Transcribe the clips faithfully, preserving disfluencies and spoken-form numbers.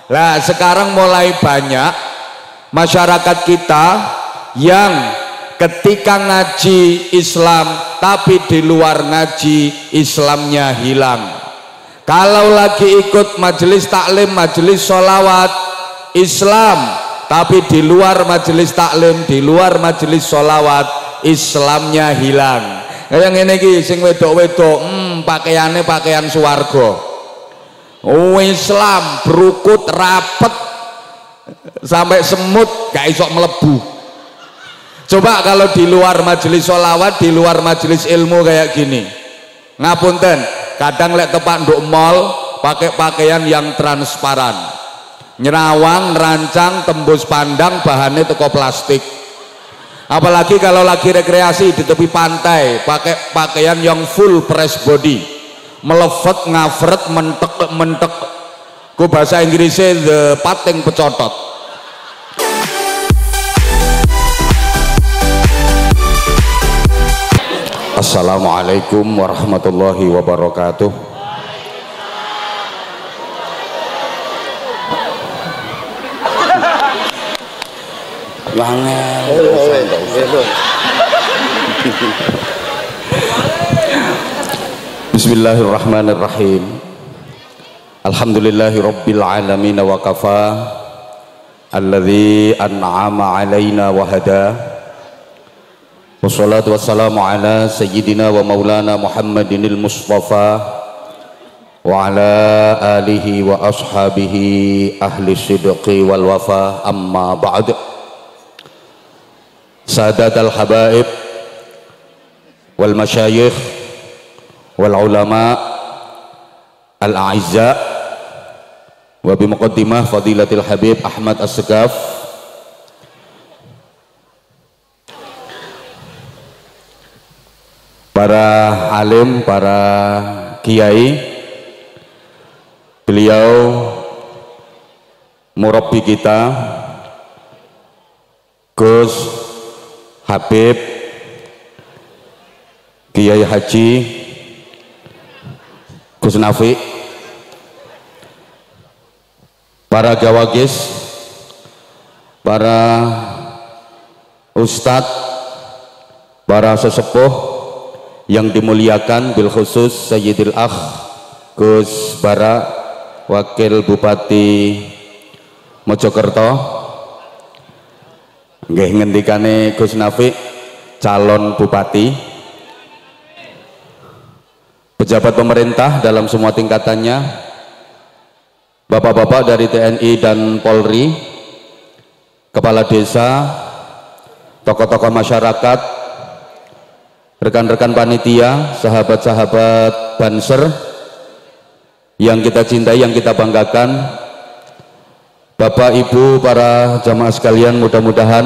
Lah sekarang mulai banyak masyarakat kita yang ketika ngaji Islam tapi di luar ngaji Islamnya hilang. Kalau lagi ikut majelis taklim, majelis sholawat Islam, tapi di luar majelis taklim, di luar majelis sholawat Islamnya hilang. Yang ini ki sing wedok-wedok, hmm, pakaiannya pakaian swarga. Oh, Islam berukut rapet sampai semut gak isok melebu. Coba kalau di luar majelis sholawat, di luar majelis ilmu kayak gini, ngapunten, kadang lek tepak nduk mall pakai pakaian yang transparan, nyerawang, nerancang, tembus pandang, bahannya teko plastik. Apalagi kalau lagi rekreasi di tepi pantai pakai pakaian yang full press body, melevet, ngafret, mentek mentek, ku bahasa Inggrisnya the pating pecotot. Assalamualaikum warahmatullahi wabarakatuh. Bismillahirrahmanirrahim. Alhamdulillahi rabbil alamin wa kafa, alladzi an'ama alaina wa hada. Wassalatu wassalamu ala sayyidina wa maulana Muhammadinil Mustafa wa ala alihi wa ashabihi ahli sidqi wal wafa, amma ba'd. Sadatul habaib wal masyayikh wal ulama al a'izza, wa bi muqaddimah fadilatil habib Ahmad As-Sekaf, para alim, para kiai, beliau murabbi kita Gus Habib Kiai Haji Gus Nafi, para gawagis, para ustadz, para sesepuh yang dimuliakan, bil khusus Sayyidil Akh Gus Bara, Wakil Bupati Mojokerto, nggih ngendikane Gus Nafi, calon bupati, pejabat pemerintah dalam semua tingkatannya, bapak-bapak dari T N I dan Polri, kepala desa, tokoh-tokoh masyarakat, rekan-rekan panitia, sahabat-sahabat Banser yang kita cintai, yang kita banggakan, Bapak Ibu, para jamaah sekalian, mudah-mudahan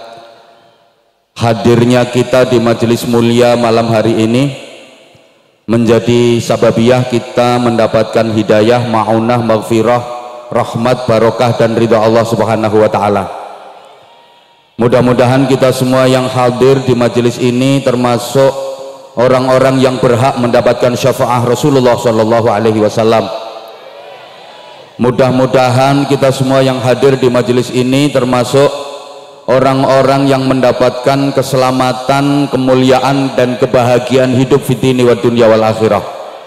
hadirnya kita di majelis mulia malam hari ini menjadi sababiyah kita mendapatkan hidayah, ma'unah, maghfirah, rahmat, barokah dan ridha Allah Subhanahu wa taala. Mudah-mudahan kita semua yang hadir di majelis ini termasuk orang-orang yang berhak mendapatkan syafaat Rasulullah Shallallahu Alaihi Wasallam. Mudah-mudahan kita semua yang hadir di majelis ini termasuk orang-orang yang mendapatkan keselamatan, kemuliaan dan kebahagiaan hidup fid dini wad dunya wal akhirah.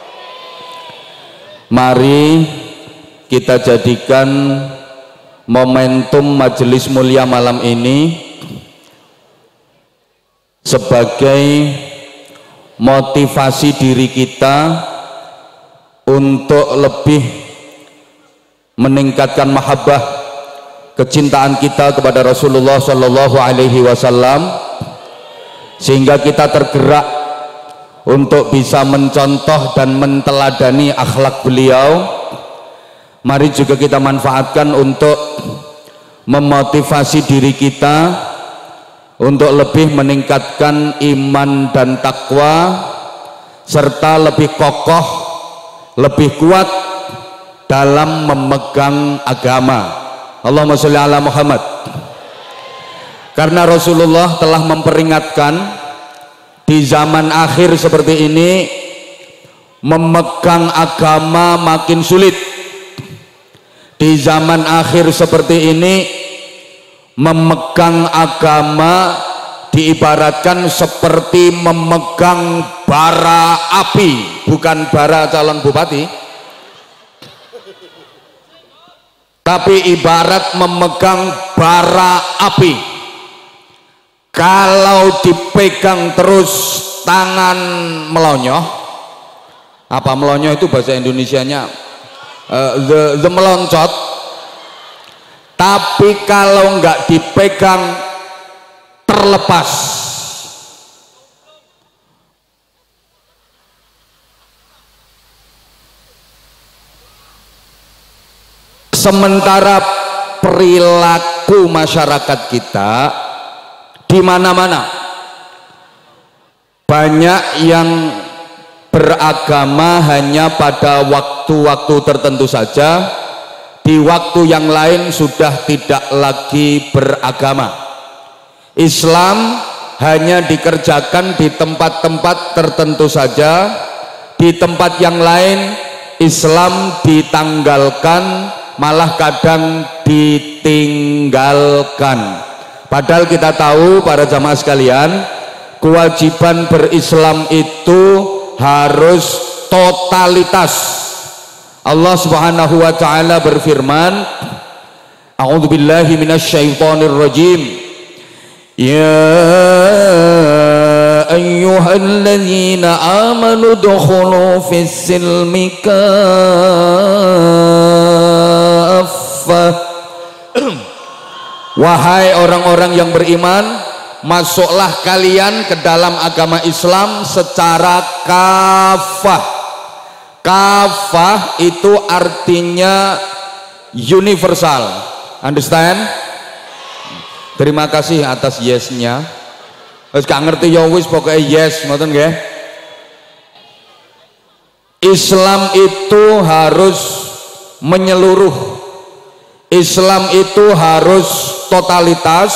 Mari kita jadikan momentum majelis mulia malam ini sebagai motivasi diri kita untuk lebih meningkatkan mahabbah, kecintaan kita kepada Rasulullah Shallallahu Alaihi Wasallam, sehingga kita tergerak untuk bisa mencontoh dan menteladani akhlak beliau. Mari juga kita manfaatkan untuk memotivasi diri kita untuk lebih meningkatkan iman dan takwa, serta lebih kokoh, lebih kuat dalam memegang agama. Allahumma sholli ala Muhammad. Karena Rasulullah telah memperingatkan di zaman akhir seperti ini memegang agama makin sulit. Di di zaman akhir seperti ini memegang agama diibaratkan seperti memegang bara api, bukan bara calon bupati, tapi ibarat memegang bara api. Kalau dipegang terus tangan melonyoh, apa melonyoh itu bahasa Indonesianya uh, the, the meloncot. Tapi kalau nggak dipegang terlepas. Sementara perilaku masyarakat kita di mana-mana banyak yang beragama hanya pada waktu-waktu tertentu saja, di waktu yang lain sudah tidak lagi beragama. Islam hanya dikerjakan di tempat-tempat tertentu saja, di tempat yang lain Islam ditanggalkan, malah kadang ditinggalkan. Padahal kita tahu para jamaah sekalian, kewajiban berislam itu harus totalitas. Allah Subhanahu wa taala berfirman, A'udzubillahi minasyaitonir rajim. Ya ayyuhalladzina amanu dukhulu fis silmi kaffah. Wahai orang-orang yang beriman, masuklah kalian ke dalam agama Islam secara kafah. Kafah itu artinya universal. Understand? Terima kasih atas yes-nya. Wis gak ngerti ya wis pokoknya yes, ngoten nggih. Islam itu harus menyeluruh. Islam itu harus totalitas,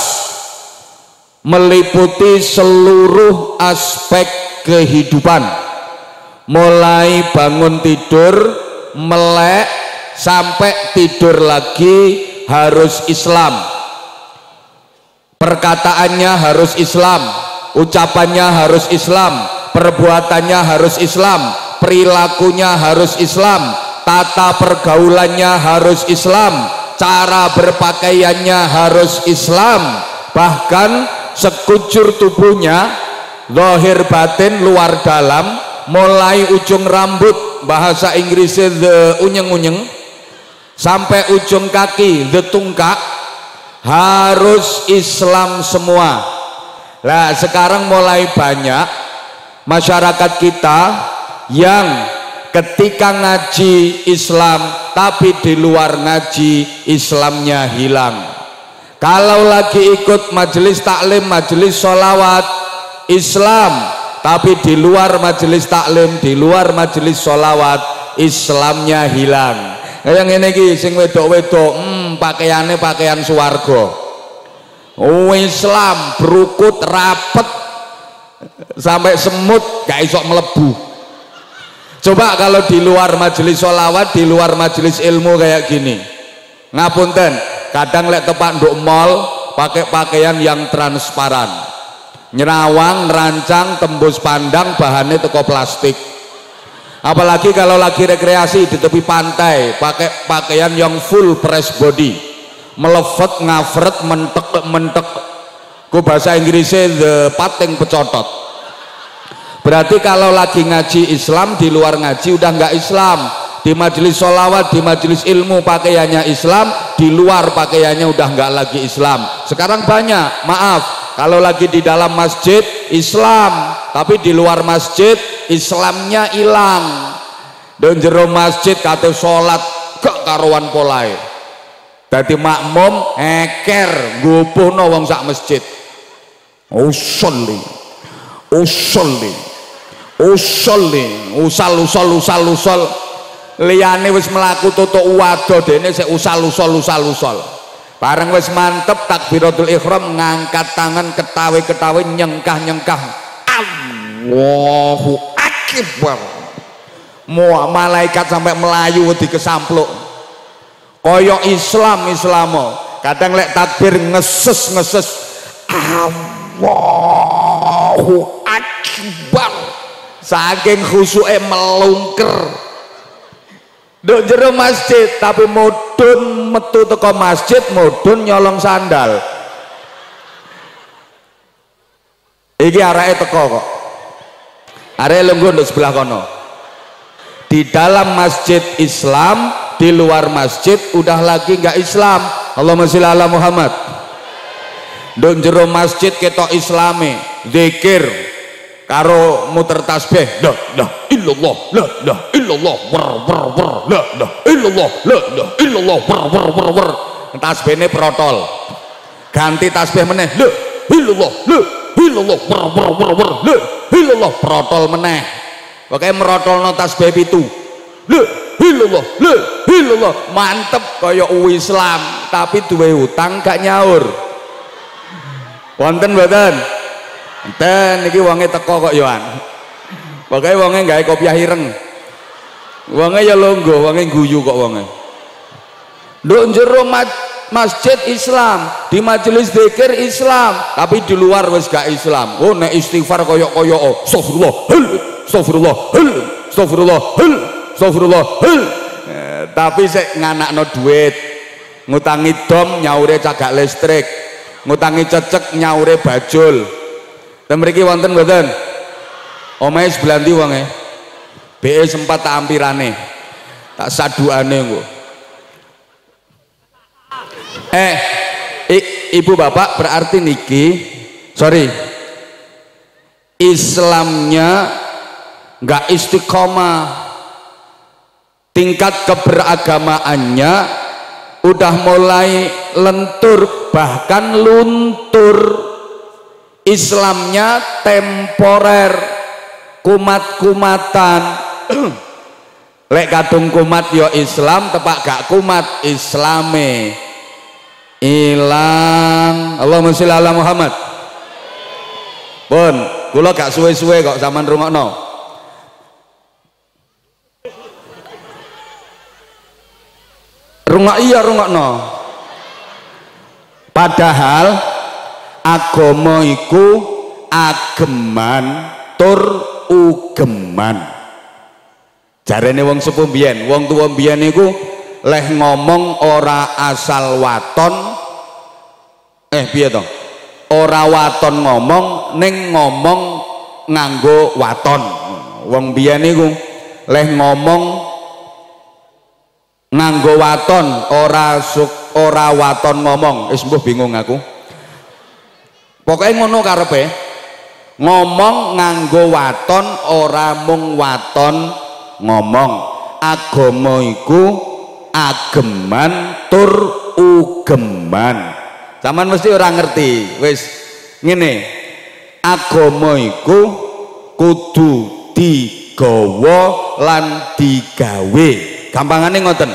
meliputi seluruh aspek kehidupan, mulai bangun tidur, melek sampai tidur lagi harus Islam. Perkataannya harus Islam, ucapannya harus Islam, perbuatannya harus Islam, perilakunya harus Islam, tata pergaulannya harus Islam, cara berpakaiannya harus Islam, bahkan sekujur tubuhnya, zahir batin luar dalam, mulai ujung rambut, bahasa Inggrisnya the unyeng-unyeng, sampai ujung kaki the tungkak, harus Islam semua. Nah sekarang mulai banyak masyarakat kita yang ketika ngaji Islam tapi di luar ngaji Islamnya hilang. Kalau lagi ikut majelis taklim, majelis sholawat Islam, tapi di luar majelis taklim, di luar majelis sholawat Islamnya hilang. Yang ini ki sing wedok-wedok, hmm, pakaiannya pakaian swarga. Oh Islam berukut rapet sampai semut gak iso melebu. Coba kalau di luar majelis sholawat, di luar majelis ilmu kayak gini, ngapunten, kadang lek tepak nduk mall pakai pakaian yang transparan, nyerawang, nerancang, tembus pandang, bahannya teko plastik. Apalagi kalau lagi rekreasi di tepi pantai pakai pakaian yang full press body, melefet, ngafret, mentek mentek, ku bahasa Inggrisnya the pating pecotot. Berarti kalau lagi ngaji Islam, di luar ngaji udah nggak Islam. Di majelis sholawat, di majelis ilmu pakaiannya Islam, di luar pakaiannya udah nggak lagi Islam. Sekarang banyak, maaf, kalau lagi di dalam masjid Islam, tapi di luar masjid Islamnya hilang. Dan jero masjid kate sholat gak karuan polai. Dadi makmum eker ngupuhno wong sak masjid. Usolli, usolli, usolli, usal usal usal usal. Liyane wis melaku tutuk wado dene sik usal usal usal usal. Bareng wis mantep takbiratul ihram, ngangkat tangan ketawi-ketawi, nyengkah-nyengkah. Allahu akbar. Malaikat sampai melayu di kesampluk. koyok Islam Islamo. Kadang lek takbir ngeses ngeses Allahu Akbar, saking khusyuke melungker nduk jero masjid, tapi mudun metu teko masjid mudun nyolong sandal. Iki areke teko kok, areke lungguh nduk sebelah kono. Di dalam masjid Islam, di luar masjid udah lagi nggak Islam. Allahumma sholli ala Muhammad. Nduk jero masjid ketok islame, zikir karo muter tasbih, la ilaha illallah, la ilaha illallah, wer wer wer, la ilaha illallah, la ilaha illallah, wer wer wer wer. Tasbihne protol. Ganti tasbih meneh, la illallah, la illallah, wer wer wer wer, la illallah, protol meneh. Pokoke merotolno tasbih pitu. La illallah, la illallah, mantep kaya Islam, tapi duwe utang gak nyaur. Wonten mboten? Wonten, iki wonge teko kok yoan. Pokoke wonge gawe kopiah ireng. Wonge ya longgo, wonge guyu kok wonge. Nduk jero masjid Islam, di majelis zikir Islam, tapi di luar wis gak Islam. Oh nek istighfar koyok-koyok, astagfirullah, astagfirullah, astagfirullah, astagfirullah. Eh, tapi sik nganakno duit, ngutangi dom nyaure cagak listrik, ngutangi cecek nyaure bajul. Ten mriki wonten mboten? Omahe sebelah ndi wonge? B E sempat tak ampirane. Tak saduane engko. Eh, ibu bapak berarti niki, sorry, Islamnya nggak istiqomah, tingkat keberagamaannya udah mulai lentur, bahkan luntur. Islamnya temporer, kumat-kumatan. Lek kadung kumat yo Islam, tepak gak kumat Islame ilang. Allahumma sholli ala Muhammad. Pun kula gak suwe-suwe kok sampean rungokno. Rungok iya rungokno. Padahal agama iku ageman tur ugeman. Jarene wong sepuh mbiyen, wong tuwa mbiyen iku leh ngomong ora asal waton, eh piye to? Ora waton ngomong ning ngomong nganggo waton. Wong mbiyen iku leh ngomong nganggo waton, ora suk, ora waton ngomong. Wis mbuh bingung aku. Pokoknya ngono karepe, ngomong nganggo waton, ora mung waton ngomong. Agama iku ageman tur ugeman. Sampeyan mesti ora ngerti. Wis ngene, agama iku kudu digawa lan digawe. Gampangane ngoten,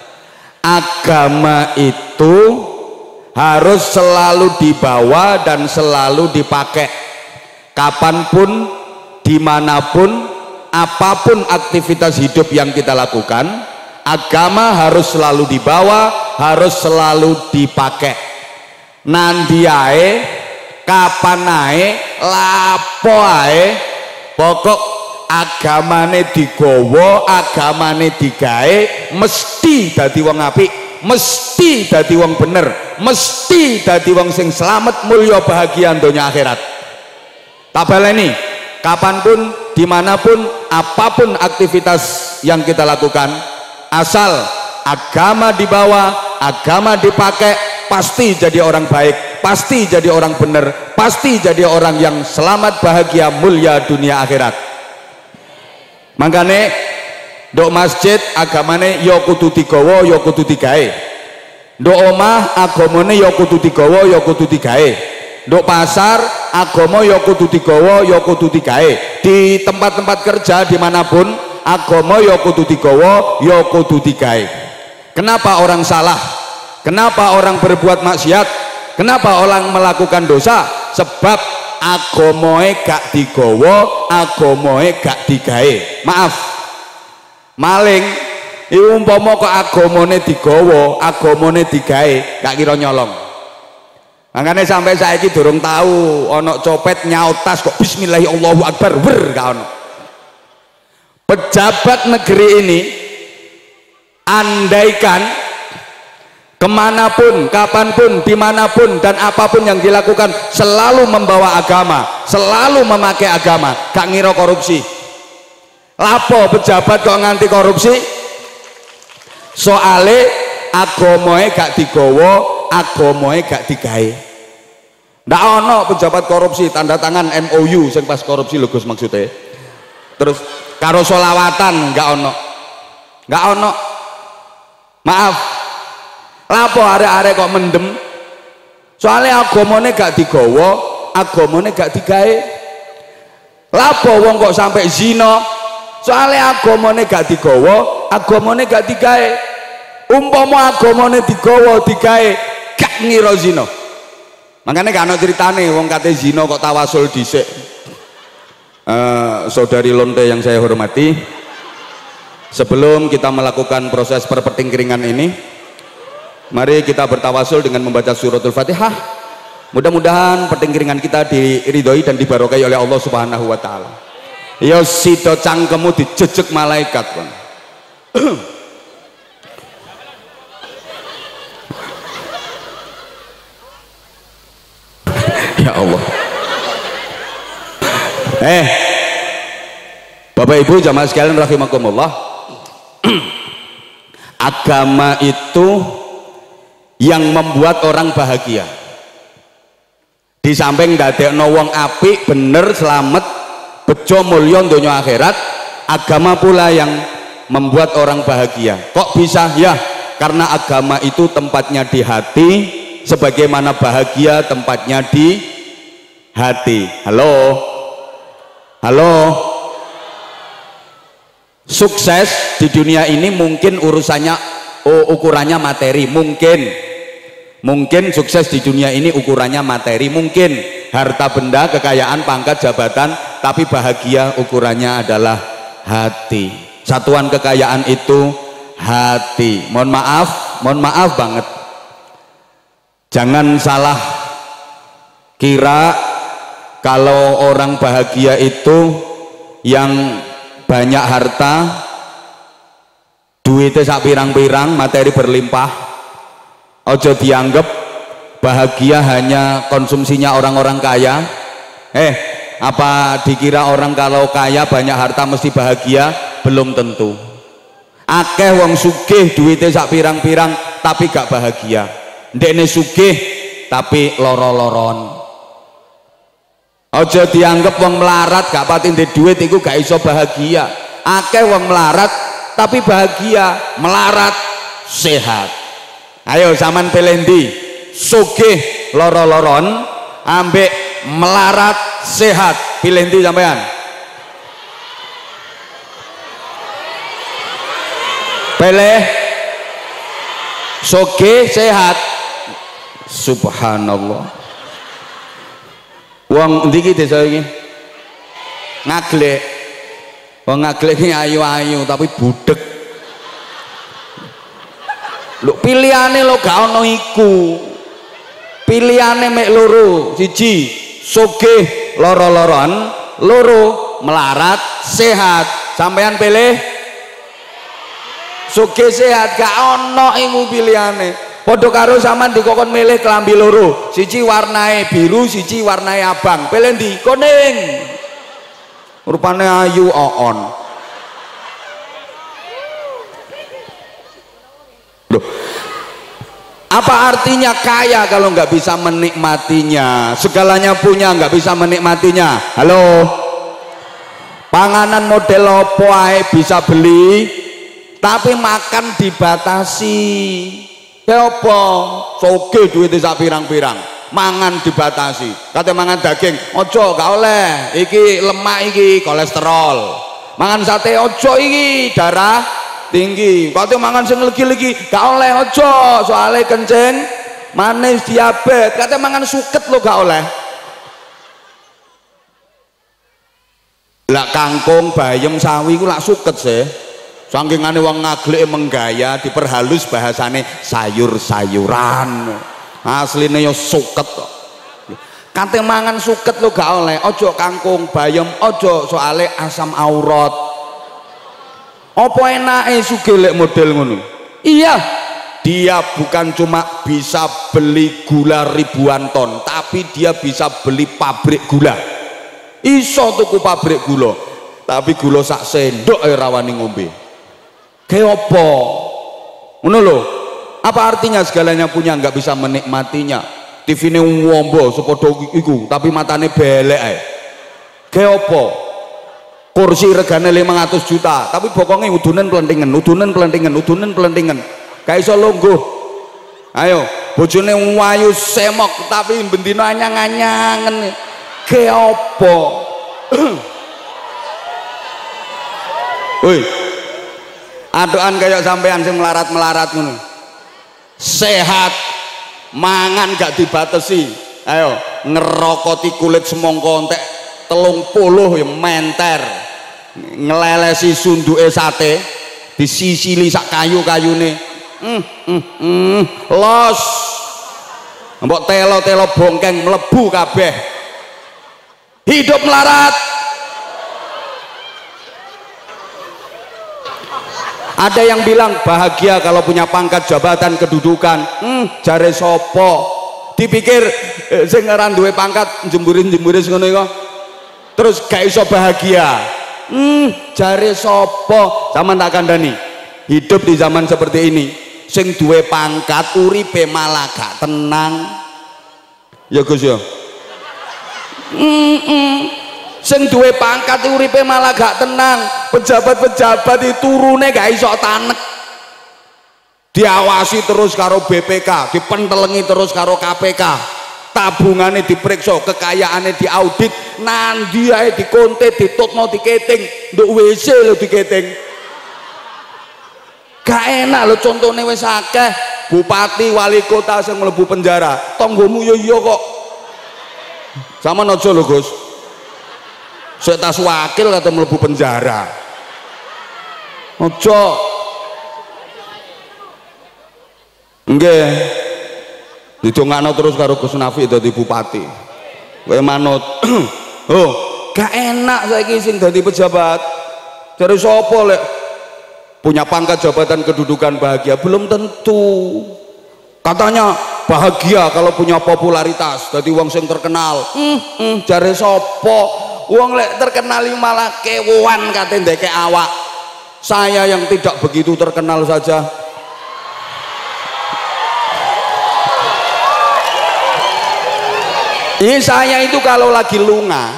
agama itu harus selalu dibawa dan selalu dipakai kapanpun, dimanapun, apapun aktivitas hidup yang kita lakukan. Agama harus selalu dibawa, harus selalu dipakai. Nandi ae, kapan ae, lapo ae, pokok agamane digawa, agamane digawe, mesti dadi wong apik, mesti dadi wong bener, mesti dadi wong sing selamat, mulya, bahagia donya akhirat. Tak baleni, kapanpun, dimanapun, apapun aktivitas yang kita lakukan, asal agama dibawa, agama dipakai, pasti jadi orang baik, pasti jadi orang bener, pasti jadi orang yang selamat, bahagia, mulia dunia akhirat. Makanya nduk masjid agamane ya kudu digawa ya kudu digawe. Nduk omah agamane ya kudu digawa ya kudu digawe. Nduk pasar agama ya kudu digawa ya kudu digawe. Di tempat-tempat kerja dimanapun agama ya kudu digawa ya kudu digawe. Kenapa orang salah? Kenapa orang berbuat maksiat? Kenapa orang melakukan dosa? Sebab agamae gak digawa, agamae gak digawe. Maaf, maling Iku umpama kok agamane digawa, agamane digawe, gak kira nyolong. Makanya sampai saiki durung tahu ana copet nyaut tas kok bismillahirrahmanirrahim Allahu akbar wer gak ono. Pejabat negeri ini andaikan kemanapun, kapanpun, dimanapun dan apapun yang dilakukan selalu membawa agama, selalu memakai agama, gak ngira korupsi. Lapo pejabat kok nganti korupsi? Soale agamoe gak digawa, agamoe gak digawe. Ndak ono pejabat korupsi tanda tangan M O U sing pas korupsi lho Gus maksudnya. Terus karo solawatan gak ono. Gak ono. Maaf. Lapo arek-arek kok mendem? Soale agamane gak digawa, agamane gak digawe. Lapo wong kok sampai zina? Soale agamane gak digawa, agamane gak digawe. Umpama agamane digawa digawe gak ngira zina. Makanya gak ana ceritane wong kate zina kok tawasul dhisik. Uh, saudari lonte yang saya hormati, sebelum kita melakukan proses perpetingkringan ini, mari kita bertawasul dengan membaca suratul Fatihah. Mudah-mudahan pertingkringan kita diridhoi dan dibarokai oleh Allah Subhanahu wa taala. Ya sida cangkemmu dijejeg malaikat kon. Ya Allah. Eh, Bapak Ibu jamaah sekalian rahimakumullah. Agama itu yang membuat orang bahagia. Di samping dadekno wong apik, bener, selamat, bejo mulya donya akhirat, agama pula yang membuat orang bahagia. Kok bisa? Ya, karena agama itu tempatnya di hati, sebagaimana bahagia tempatnya di hati. Halo. Halo. Sukses di dunia ini mungkin urusannya oh, ukurannya materi, mungkin mungkin sukses di dunia ini ukurannya materi, mungkin harta benda, kekayaan, pangkat, jabatan, tapi bahagia ukurannya adalah hati. Satuan kekayaan itu hati. Mohon maaf, mohon maaf banget, jangan salah kira kalau orang bahagia itu yang banyak harta, duitnya sak pirang-pirang, materi berlimpah. Ojo dianggap bahagia hanya konsumsinya orang-orang kaya. Eh, apa dikira orang kalau kaya banyak harta mesti bahagia? Belum tentu. Akeh wong sugih duitnya sak pirang-pirang tapi gak bahagia. Ndekne sugih tapi loro-loron. Ojo dianggap wong melarat gak pati ndek duit iku gak iso bahagia. Akeh wong melarat tapi bahagia, melarat sehat. Ayo sampean pilih ndi? Sugih loro-loron ambek melarat sehat, pilih ndi sampean? Pilih sugih sehat. Subhanallah. Wong ndi iki desa iki? Ngaglek. Wong ngaglek iki ayu-ayu tapi budek. Lho pilihane lo gak ono iku. Pilihane mek loro, siji sugih loro-loron, loro melarat sehat. Sampean pilih sugih sehat, gak ono iku pilihane. Padha karo sampean dikokon milih kelambi loro, siji warnae biru, siji warnae abang. Pilih ndi? Kuning. Rupane ayu oon. Loh. Apa artinya kaya kalau nggak bisa menikmatinya? Segalanya punya nggak bisa menikmatinya. Halo. Panganan model opo ae bisa beli, tapi makan dibatasi. Ya apa? Soge duitnya sak pirang-pirang, mangan dibatasi. Kate mangan daging, ojo gak oleh. Iki lemak, iki kolesterol. Mangan sate, ojo iki darah tinggi. Kate mangan sing legi-legi, gak oleh, ojo. Soalnya kencing, manis, diabetes. Kate mangan suket lo gak oleh. Lah kangkung, bayam, sawi ku lak suket sih. Sangkingane wong ngagleke menggaya diperhalus bahasane sayur-sayuran. Asline yo suket kok. Kate mangan suket lo gak oleh, ojo kangkung, bayam, ojo soale asam aurat. Apa enake sugih lek model ngono? Iya, dia bukan cuma bisa beli gula ribuan ton, tapi dia bisa beli pabrik gula. Iso tuku pabrik gula, tapi gula sak sendok ae rawani ngombe. Kayak apa? Ngono lho. Apa artinya segalanya punya nggak bisa menikmatinya? T V-ne wombo sepodo iku, tapi matane belek ae. Kayak apa? Kursi regane lima ratus juta, tapi bokonge udunen pelentingan, udunen pelentingan, udunen pelentingan. Kayak iso lungguh. Ayo, bojone wayu semok tapi bendina anyang-anyangen. Kayak apa? Woi. Adokan kayak sampean sing melarat-melarat ngono. Sehat, mangan gak dibatasi. Ayo, ngerokoti kulit semongko entek telung puluh ya menter. Ngelelesi sunduke sate, disisili sak kayu-kayune. Hmm, hmm, hmm, los. Mbok telo-telo bongkeng mlebu kabeh. Hidup melarat. Ada yang bilang bahagia kalau punya pangkat, jabatan, kedudukan. Hmm, jare sopo? Dipikir eh, sing ngaran duwe pangkat jemburin-jemburin ngono iku. Terus gak iso bahagia. Hmm, jare sopo? Zaman tak kandhani. Hidup di zaman seperti ini, sing duwe pangkat uripe malah gak tenang. Ya Gus ya. Hmm, hmm. Sing duwe pangkat uripe malah gak tenang. Pejabat-pejabat itu turune gak iso tanek. Diawasi terus karo B P K, dipentelengi terus karo K P K. Tabungane diperiksa, kekayaane diaudit, nandi ae dikonte, ditutno diketing, nduk W C lho diketing. Gak enak lho, contone wis akeh. Bupati, wali kota sing mlebu penjara, tanggomu yo iya kok. Sama aja lho Gus. Saya tas wakil kata mlebu penjara. Ojo. Nggih. Didongakno terus karo Gus Nafi dadi bupati. Kowe manut. Oh, gak enak saiki sing dadi pejabat. Dari sapa lek punya pangkat, jabatan, kedudukan bahagia? Belum tentu. Katanya bahagia kalau punya popularitas, dadi wong sing terkenal. Hmm, hmm, jare sapa? Wong lek terkenal malah kewoan kate ndeke awak. Saya yang tidak begitu terkenal saja. Ini saya itu kalau lagi lunga,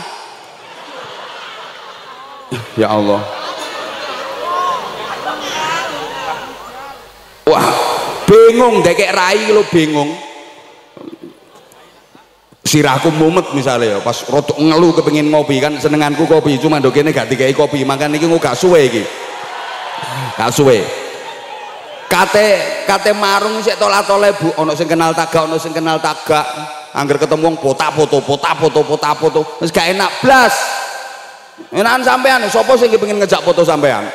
ya Allah, wah bingung ndeke rai lo bingung. Sirahku mumet misalnya ya, pas rodok ngeluh kepengin ngopi, kan senenganku kopi, cuma ndok kene gak dikai kopi, makan iki gak suwe iki. Gak suwe. Kate kate marung sik tola-tole Bu, ana sing kenal tagak, ana sing kenal tagak. Angger ketemu wong pota foto, pota foto, pota foto, wis gak enak blas. Enakan sampean, sapa sing kepengin ngejak foto sampean?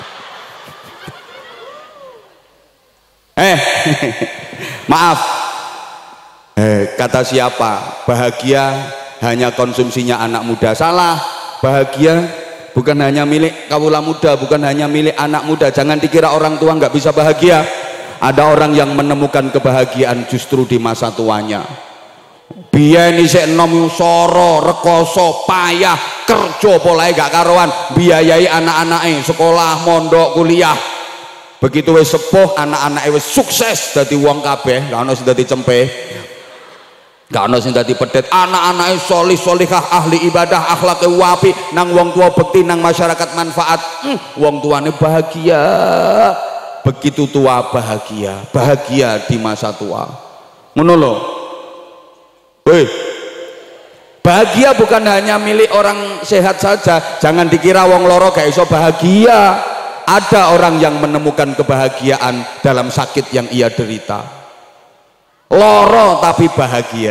Eh. Maaf. Eh, kata siapa? Bahagia hanya konsumsinya anak muda. Salah. Bahagia bukan hanya milik kawula muda, bukan hanya milik anak muda. Jangan dikira orang tua nggak bisa bahagia. Ada orang yang menemukan kebahagiaan justru di masa tuanya. Biyen isih enom soro, rekoso, payah, kerja polahe gak karuan, biayai anak-anake sekolah, mondok, kuliah. Begitu wis sepuh, anak-anake wis sukses dadi wong kabeh, gak ono sing dadi cempe. Gak ono sing dadi pedet, anak-anake solih solihah, ahli ibadah, akhlake wapi, nang wong tua bekti, nang masyarakat manfaat. Hmm, wong tuane bahagia. Begitu tua bahagia, bahagia di masa tua. Ngono lho. Woi. Bahagia bukan hanya milik orang sehat saja. Jangan dikira wong loro gak iso bahagia. Ada orang yang menemukan kebahagiaan dalam sakit yang ia derita. Loro tapi bahagia.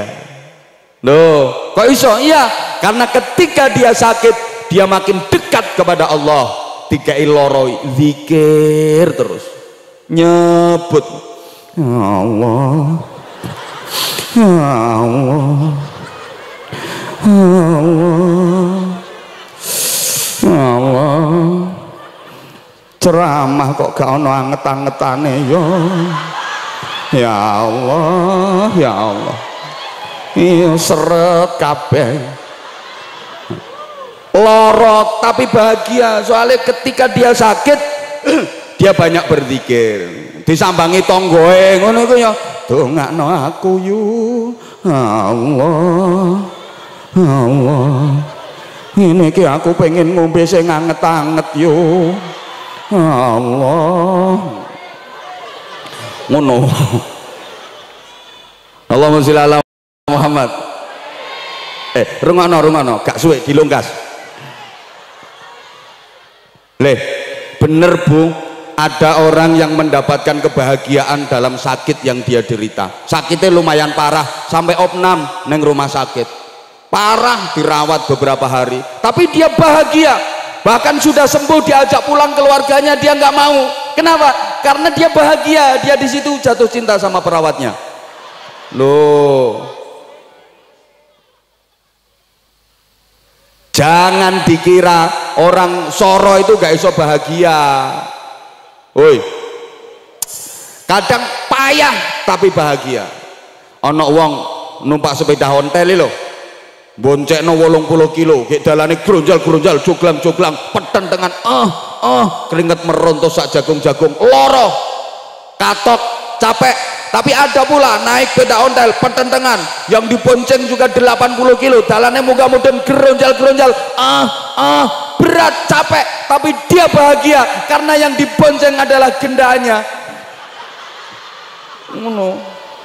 Loh, kok iso? Iya, karena ketika dia sakit dia makin dekat kepada Allah. dikei loro zikir terus nyebut ya Allah ya Allah ya Allah ya Allah ceramah kok gak ono anget-angetane yo ya Allah ya Allah iya seret kabeh loro tapi bahagia soalnya ketika dia sakit dia banyak berzikir disambangi tonggoe ngono iku ya dongakno aku yu Allah Allah ini ki aku pengen ngombe sing anget-anget yo Allah ngono Allahumma sholli ala Muhammad eh rungono rungono gak suwe dilungkas leh bener Bu ada orang yang mendapatkan kebahagiaan dalam sakit yang dia derita sakitnya lumayan parah sampai opnam neng rumah sakit parah dirawat beberapa hari tapi dia bahagia bahkan sudah sembuh diajak pulang keluarganya dia nggak mau kenapa? Karena dia bahagia dia di situ jatuh cinta sama perawatnya loh jangan dikira orang soro itu gak iso bahagia woi kadang payah tapi bahagia ono wong numpak sepeda ontel lho boncekno wolung puluh kilo kayak dalane grunjal-grunjal joglang-joglang peten dengan ah ah keringet merontos sak jagung-jagung loro katok capek tapi ada pula naik sepeda ontel petentengan yang dibonceng juga delapan puluh kilo dalannya mudah-mudahan geronjal-geronjal ah ah berat capek tapi dia bahagia karena yang dibonceng adalah gendanya ngono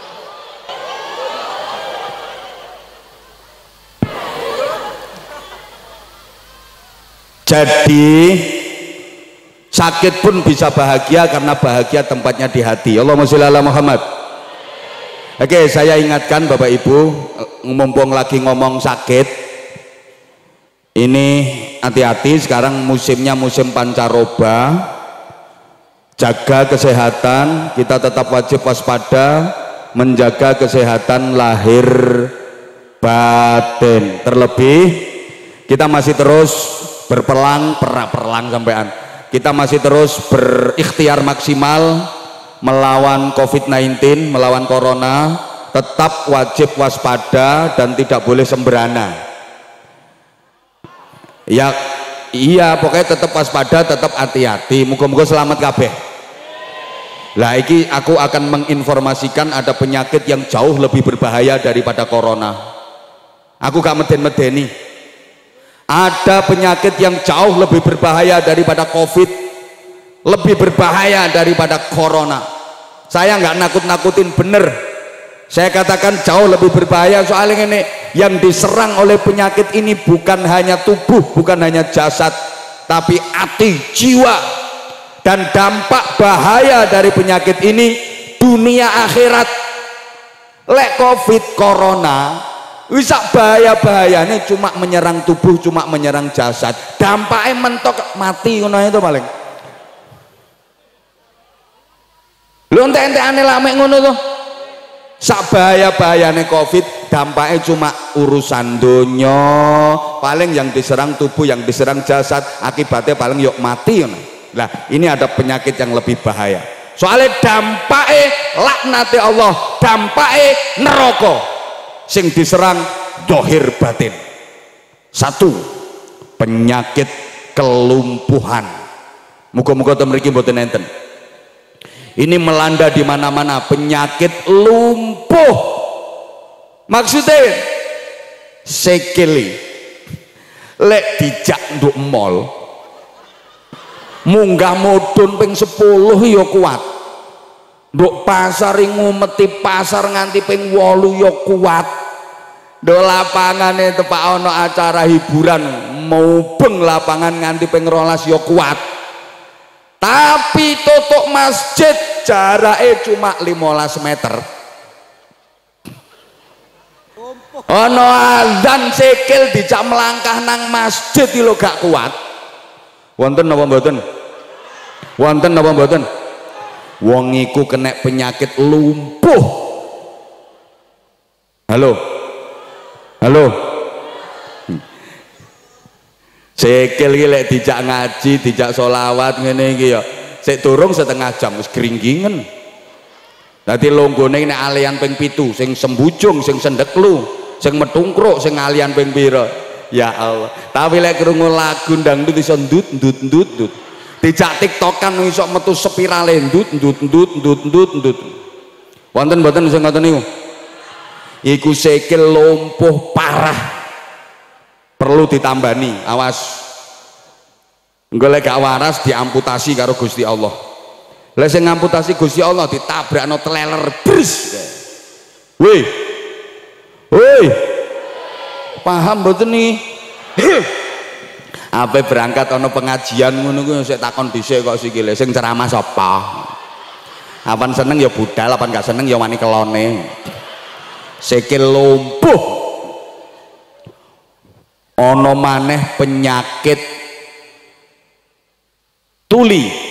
jadi sakit pun bisa bahagia karena bahagia tempatnya di hati Allahumma sholli ala Muhammad. Oke, saya ingatkan Bapak Ibu, mumpung lagi ngomong sakit, ini hati-hati sekarang musimnya musim pancaroba, jaga kesehatan, kita tetap wajib waspada, menjaga kesehatan lahir batin. Terlebih kita masih terus berperang, perang perang sampean. Kita masih terus berikhtiar maksimal melawan covid sembilan belas, melawan corona, tetap wajib waspada dan tidak boleh sembrana. Ya iya pokoknya tetap waspada, tetap hati-hati, muga-muga selamat kabeh. Lah iki aku akan menginformasikan ada penyakit yang jauh lebih berbahaya daripada corona. Aku gak meden-medeni. Ada penyakit yang jauh lebih berbahaya daripada covid, lebih berbahaya daripada corona. Saya nggak nakut-nakutin, bener saya katakan jauh lebih berbahaya. Soalnya ini yang diserang oleh penyakit ini bukan hanya tubuh, bukan hanya jasad, tapi hati, jiwa. Dan dampak bahaya dari penyakit ini dunia akhirat. Lek covid corona bisa bahaya-bahayanya cuma menyerang tubuh, cuma menyerang jasad, dampaknya mentok mati ngono itu paling. Lu ente-ente lame ngono tuh. Sak bahaya-bahayane covid dampaknya cuma urusan donya, paling yang diserang tubuh, yang diserang jasad, akibatnya paling yuk mati ngono. Nah, ini ada penyakit yang lebih bahaya. Soalnya dampaknya laknate Allah, dampaknya neraka. Sing diserang dohir batin. Satu, penyakit kelumpuhan. Muga-muga to mriki mboten enten. Ini melanda di mana-mana, penyakit lumpuh. Maksudnya sekili lek dijak nduk mall munggah mudhun ping sepuluh ya kuat. Nduk pasar ngumeti pasar nganti ping wolu ya kuat. Do lapangane tepak ana acara hiburan mubeng lapangan nganti ping rolas ya kuat. Tapi tutuk masjid jarake cuma limolas meter. Ana azan sikil dijak melangkah nang masjid lho gak kuat. Wonten napa mboten? Wonten napa mboten? Wong iku kena penyakit lumpuh. Halo. Halo. Sikil iki lek dijak ngaji, dijak selawat ngene iki ya. Sik durung setengah jam wis gringgingen. Dadi longgone nek alian ping pitu, sing sembujung, sing sendeklu, sing metungkruk, sing alian ping pira. Ya Allah. Tapi lek krungu lagu dangdut iso ndut ndut ndut ndut. Dijak tiktokan iso metu spirale ndut ndut ndut ndut ndut ndut. Wonten mboten sing ngoten niku? Iku sikil lumpuh parah. Perlu ditambani, awas. Engko lek gak waras diamputasi karo Gusti Allah. Lek sing ngamputasi Gusti Allah ditabrakno teleler bris. Woi. Woi. Paham mboten nih? Ape berangkat ana pengajian ngono kuwi sik takon dhisik kok sikile sing ceramah sapa? Apan seneng ya budal, apan gak seneng ya wani kelone. Sikil lumpuh. Ana maneh penyakit tuli.